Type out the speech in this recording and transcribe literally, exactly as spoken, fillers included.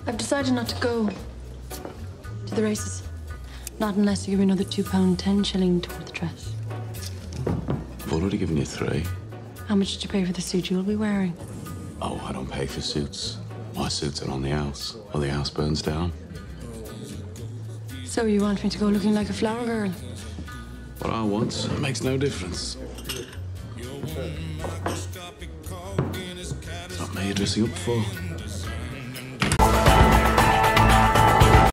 I've decided not to go to the races. Not unless you give me another two pound ten shilling toward the dress. I've already given you three. How much did you pay for the suit you'll be wearing? Oh, I don't pay for suits. My suits are on the house, or the house burns down. So you want me to go looking like a flower girl? What I want, it makes no difference. It's not me you're dressing up for.